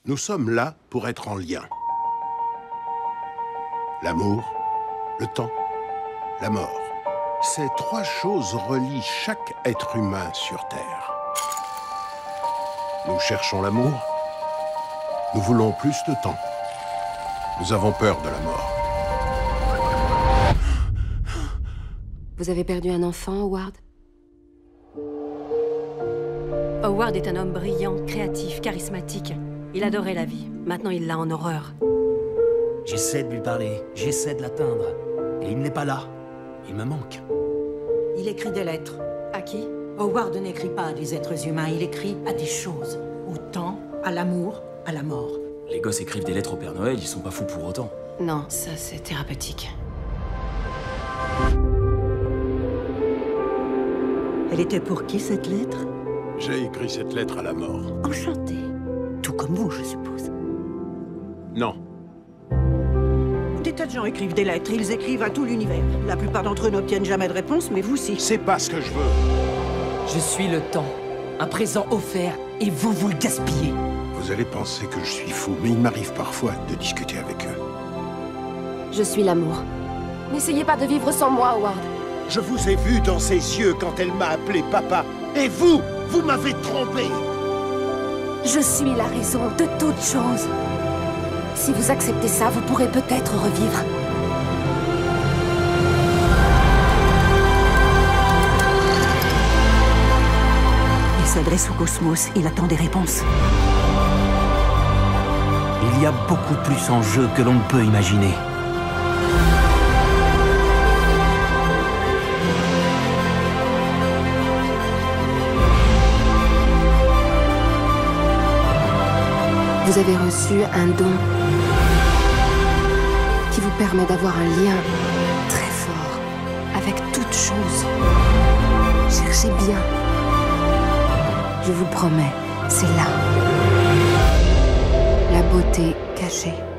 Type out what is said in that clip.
Nous sommes là pour être en lien. L'amour, le temps, la mort. Ces trois choses relient chaque être humain sur Terre. Nous cherchons l'amour. Nous voulons plus de temps. Nous avons peur de la mort. Vous avez perdu un enfant, Howard? Howard est un homme brillant, créatif, charismatique. Il adorait la vie. Maintenant, il l'a en horreur. J'essaie de lui parler, j'essaie de l'atteindre. Et il n'est pas là. Il me manque. Il écrit des lettres. À qui? Howard n'écrit pas à des êtres humains, il écrit à des choses. Au temps, à l'amour, à la mort. Les gosses écrivent des lettres au Père Noël, ils sont pas fous pour autant. Non, ça c'est thérapeutique. Elle était pour qui, cette lettre? J'ai écrit cette lettre à la mort. Enchanté. Tout comme vous, je suppose. Non. Des tas de gens écrivent des lettres, ils écrivent à tout l'univers. La plupart d'entre eux n'obtiennent jamais de réponse, mais vous si. C'est pas ce que je veux. Je suis le temps. Un présent offert, et vous le gaspillez. Vous allez penser que je suis fou, mais il m'arrive parfois de discuter avec eux. Je suis l'amour. N'essayez pas de vivre sans moi, Howard. Je vous ai vu dans ses yeux quand elle m'a appelé papa. Et vous m'avez trompé. Je suis la raison de toute chose. Si vous acceptez ça, vous pourrez peut-être revivre. Il s'adresse au cosmos, il attend des réponses. Il y a beaucoup plus en jeu que l'on ne peut imaginer. Vous avez reçu un don qui vous permet d'avoir un lien très fort avec toute chose. Cherchez bien. Je vous promets, c'est là. La beauté cachée.